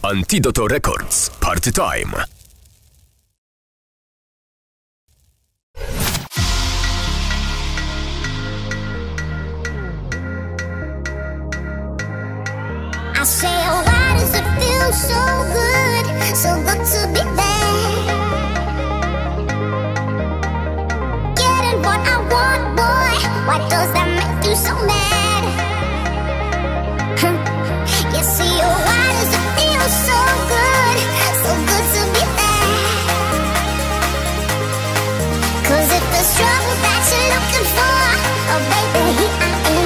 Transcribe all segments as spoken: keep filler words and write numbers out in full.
Antidoto Records. Party time. I say, oh, why does it feel so good, so good to be there? Getting what I want, boy, why does that make you so mad? You see, oh, why does it feel so good, so good to be there? Cause if there's trouble that you're looking for, oh baby, here I am.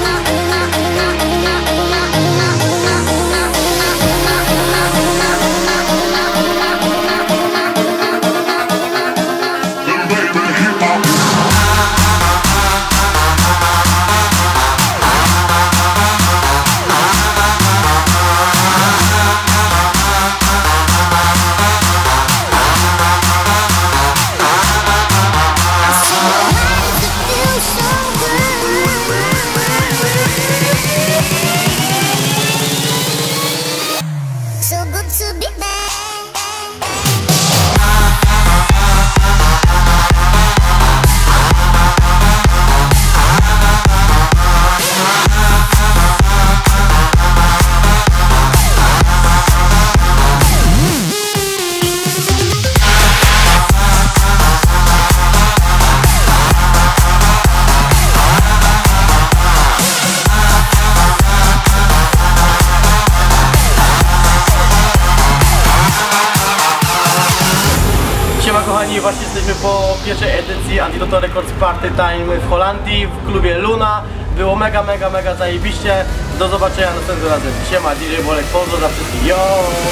Kochani, właśnie jesteśmy po pierwszej edycji Antidoto Records Party Time w Holandii, w klubie Luna. Było mega, mega, mega zajebiście. Do zobaczenia następnym razem. Siema, D J Bolek, pozdro dla wszystkich. Yo!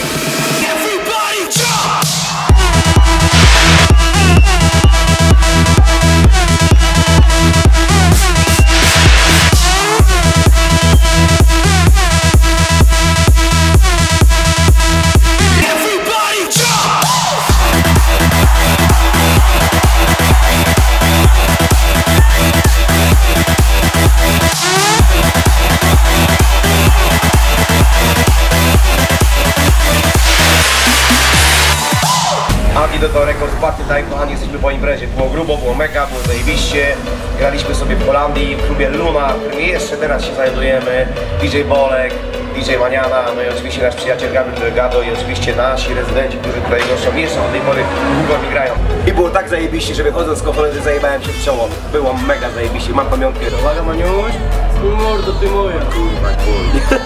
Antidoto Records Party Time, kochani, jesteśmy po imprezie. Było grubo, było mega, było zajebiście. Graliśmy sobie w Holandii, w klubie Luna, w którym jeszcze teraz się znajdujemy. D J Bolek, D J Maniana, no i oczywiście nasz przyjaciel Gabriel Delgado i oczywiście nasi rezydenci, którzy tutaj goszczą, jeszcze do tej pory długo mi grają. I było tak zajebiście, że wychodząc z konferencji zajebałem się w czoło. Było mega zajebiście, mam pamiątkę. Uwaga, Maniuś. Mordo, ty moja, kurwa, kurwa.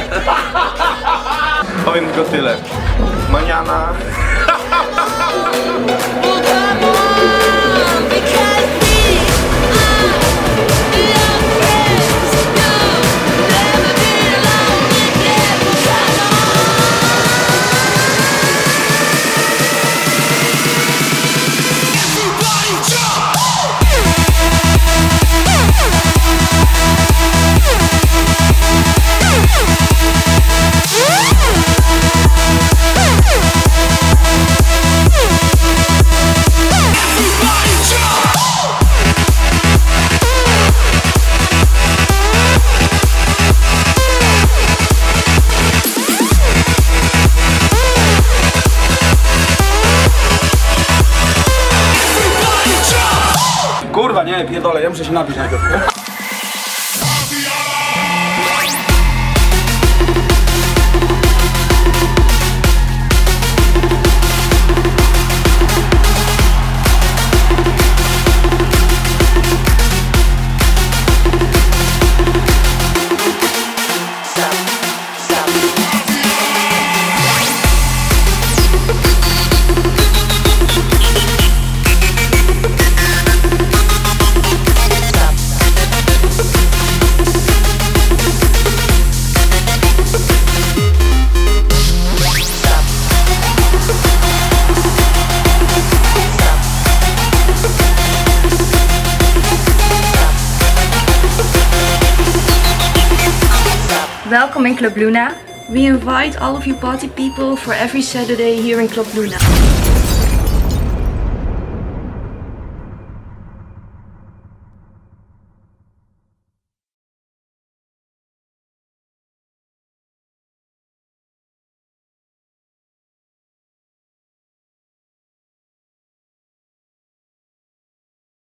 Powiem tylko tyle. Maniana. Kurwa, nie, pierdolę, ja muszę się napić najpierw. Welcome in Club Luna. We invite all of you party people for every Saturday here in Club Luna.